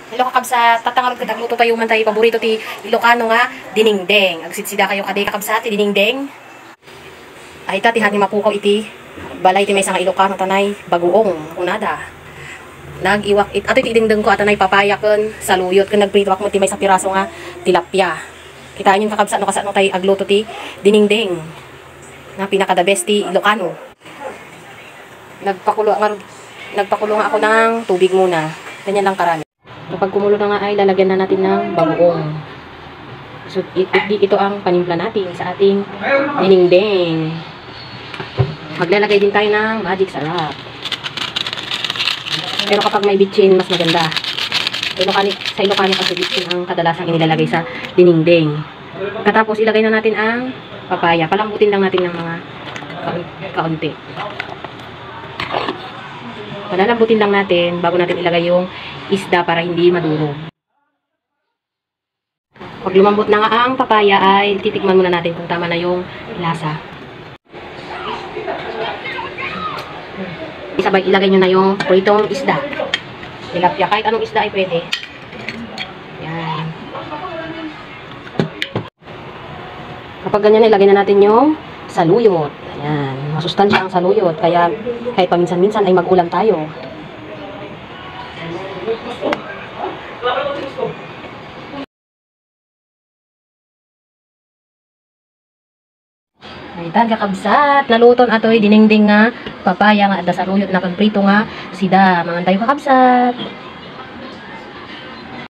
Hello kakabsat, tatangarod ka tagluto pa yung man tayo paborito ti Ilocano nga dinengdeng. Agsitsida kayo kaday kakabsat ti dinengdeng. Ay ta ti hati mapukaw iti balay ti may nga Ilocano tanay baguong unada. Nag-iwak ato ti idengdeng ko atanay papaya ken saluyot ken nagprito ak mo ti may sa piraso nga tilapia. Kitaan yung kakabsat no kasano tayo agluto ti dinengdeng. Na pinaka the best ti Ilocano. Nagpakulo nga ako ng tubig muna. Ganyan lang karami. Kapag kumulo na nga ay lalagyan na natin ng bagoong. So, ito ang panimpla natin sa ating dinengdeng. Maglalagay din tayo ng magic sarap. Pero kapag may bitchin, mas maganda. Sa Ilocano kasi bitchin ang kadalasang inilalagay sa dinengdeng. Katapos ilagay na natin ang papaya. Palambutin lang natin ng mga kaunti. Palalambutin lang natin bago natin ilagay yung isda para hindi madurog. Pag lumambot na nga ang papaya ay titikman muna natin kung tama na yung lasa. Isabay ilagay nyo na yung pritong isda. Tilapia, kahit anong isda ay pwede. Yan. Kapag ganyan ilagay na natin yung saluyot. Ayan, masustansya ang saluyot. Kaya kahit paminsan-minsan ay mag-ulam tayo. Aytan kakabsat, naluton atoy dinengdeng nga papaya nga da saluyot na pagprito nga sida. Mangan tayo kakabsat.